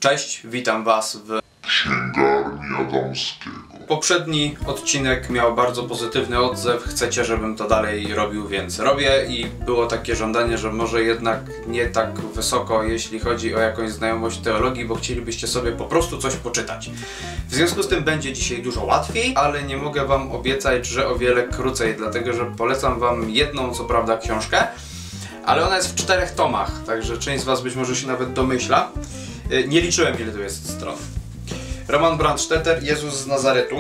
Cześć, witam Was w Księgarni Adamskiego. Poprzedni odcinek miał bardzo pozytywny odzew, chcecie, żebym to dalej robił, więc robię i było takie żądanie, że może jednak nie tak wysoko, jeśli chodzi o jakąś znajomość teologii, bo chcielibyście sobie po prostu coś poczytać. W związku z tym będzie dzisiaj dużo łatwiej, ale nie mogę Wam obiecać, że o wiele krócej, dlatego że polecam Wam jedną, co prawda, książkę, ale ona jest w 4 tomach, także część z Was być może się nawet domyśla. Nie liczyłem, ile tu jest stron. Roman Brandstetter, Jezus z Nazaretu.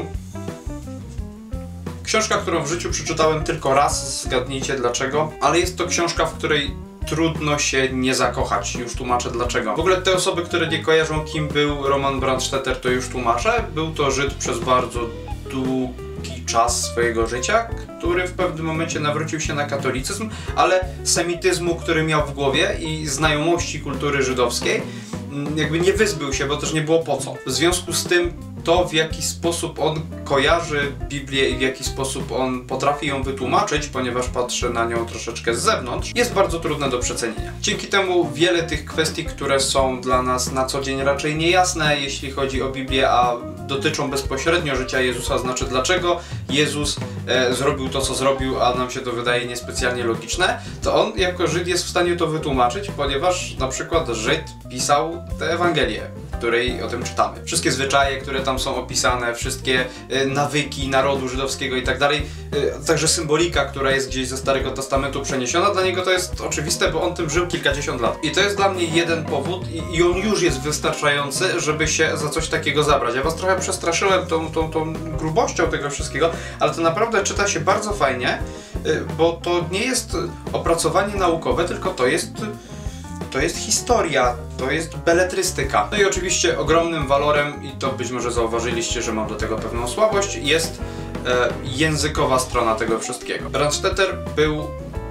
Książka, którą w życiu przeczytałem tylko raz, zgadnijcie dlaczego, ale jest to książka, w której trudno się nie zakochać. Już tłumaczę dlaczego. W ogóle te osoby, które nie kojarzą, kim był Roman Brandstetter, to już tłumaczę. Był to Żyd przez bardzo długi czas swojego życia, który w pewnym momencie nawrócił się na katolicyzm, ale semityzmu, który miał w głowie i znajomości kultury żydowskiej, jakby nie wyzbył się, bo też nie było po co. W związku z tym to, w jaki sposób on kojarzy Biblię i w jaki sposób on potrafi ją wytłumaczyć, ponieważ patrzy na nią troszeczkę z zewnątrz, jest bardzo trudne do przecenienia. Dzięki temu wiele tych kwestii, które są dla nas na co dzień raczej niejasne, jeśli chodzi o Biblię, a dotyczą bezpośrednio życia Jezusa, znaczy dlaczego Jezus zrobił to, co zrobił, a nam się to wydaje niespecjalnie logiczne, to on jako Żyd jest w stanie to wytłumaczyć, ponieważ na przykład Żyd pisał tę Ewangelię, w której o tym czytamy. Wszystkie zwyczaje, które tam są opisane, wszystkie nawyki narodu żydowskiego i tak dalej, także symbolika, która jest gdzieś ze Starego Testamentu przeniesiona, dla niego to jest oczywiste, bo on tym żył kilkadziesiąt lat. I to jest dla mnie jeden powód i on już jest wystarczający, żeby się za coś takiego zabrać. Ja Was trochę przestraszyłem tą grubością tego wszystkiego, ale to naprawdę czyta się bardzo fajnie, bo to nie jest opracowanie naukowe, tylko to jest historia, to jest beletrystyka. No i oczywiście ogromnym walorem, i to być może zauważyliście, że mam do tego pewną słabość, jest językowa strona tego wszystkiego. Brandstetter był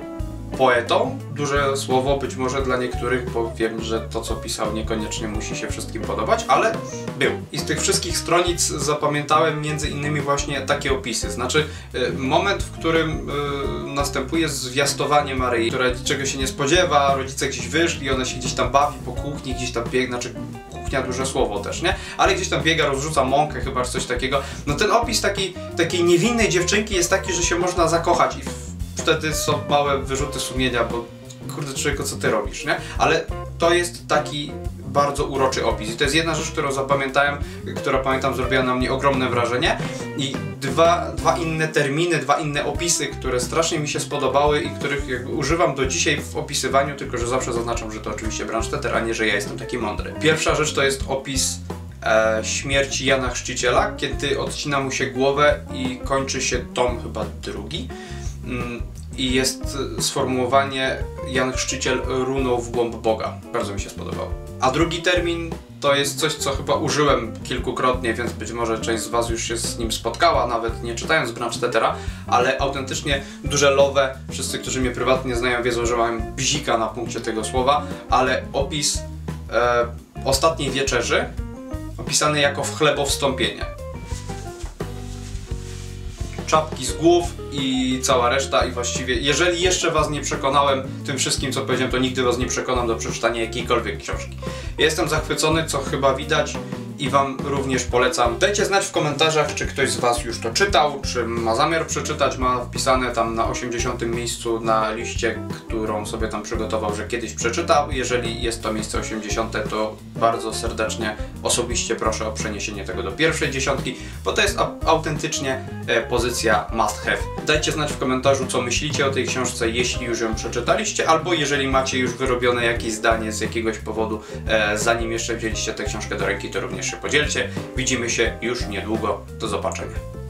poetą, duże słowo być może dla niektórych, bo wiem, że to, co pisał, niekoniecznie musi się wszystkim podobać, ale był. I z tych wszystkich stronic zapamiętałem między innymi właśnie takie opisy. Znaczy moment, w którym następuje zwiastowanie Maryi, która niczego się nie spodziewa, rodzice gdzieś wyszli, ona się gdzieś tam bawi po kuchni, gdzieś tam biegnie, znaczy kuchnia, duże słowo też, nie? Ale gdzieś tam biega, rozrzuca mąkę chyba, czy coś takiego. No ten opis takiej niewinnej dziewczynki jest taki, że się można zakochać i wtedy są małe wyrzuty sumienia, bo kurde człowieku, co ty robisz, nie? Ale to jest taki bardzo uroczy opis i to jest jedna rzecz, którą zapamiętałem, która pamiętam zrobiła na mnie ogromne wrażenie i dwa inne terminy, dwa inne opisy, które strasznie mi się spodobały i których jakby używam do dzisiaj w opisywaniu, tylko że zawsze zaznaczam, że to oczywiście Brandstetter, a nie, że ja jestem taki mądry. Pierwsza rzecz to jest opis śmierci Jana Chrzciciela, kiedy odcina mu się głowę i kończy się tom chyba drugi. I jest sformułowanie Jan Chrzciciel runął w głąb Boga. Bardzo mi się podobało. A drugi termin to jest coś, co chyba użyłem kilkukrotnie, więc być może część z Was już się z nim spotkała, nawet nie czytając Brandstettera, ale autentycznie duże love. Wszyscy, którzy mnie prywatnie znają, wiedzą, że mam bzika na punkcie tego słowa, ale opis ostatniej wieczerzy opisany jako w chlebowstąpienie. Czapki z głów i cała reszta i właściwie, jeżeli jeszcze Was nie przekonałem tym wszystkim, co powiedziałem, to nigdy Was nie przekonam do przeczytania jakiejkolwiek książki. Jestem zachwycony, co chyba widać i Wam również polecam. Dajcie znać w komentarzach, czy ktoś z Was już to czytał, czy ma zamiar przeczytać, ma wpisane tam na 80. miejscu na liście, którą sobie tam przygotował, że kiedyś przeczytał. Jeżeli jest to miejsce 80, to bardzo serdecznie, osobiście proszę o przeniesienie tego do pierwszej dziesiątki, bo to jest autentycznie pozycja must have. Dajcie znać w komentarzu, co myślicie o tej książce, jeśli już ją przeczytaliście, albo jeżeli macie już wyrobione jakieś zdanie z jakiegoś powodu, zanim jeszcze wzięliście tę książkę do ręki, to również się podzielcie. Widzimy się już niedługo. Do zobaczenia.